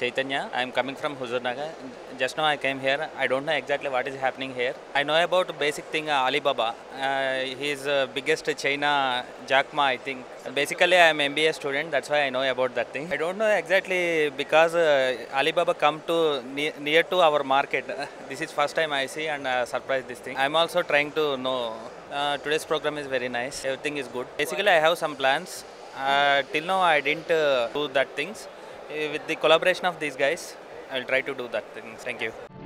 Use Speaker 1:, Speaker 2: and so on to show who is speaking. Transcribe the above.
Speaker 1: Chaitanya. I am coming from Huzurnagar. Just now I came here. I don't know exactly what is happening here. I know about basic thing Alibaba. He is biggest China Jack Ma, I think. Basically, I am MBA student. That's why I know about that thing. I don't know exactly because Alibaba come to near to our market. This is first time I see and surprised this thing. I am also trying to know. Today's program is very nice. Everything is good. Basically, I have some plans. Till now, I didn't do that things. With the collaboration of these guys, I will try to do that things. Thank you.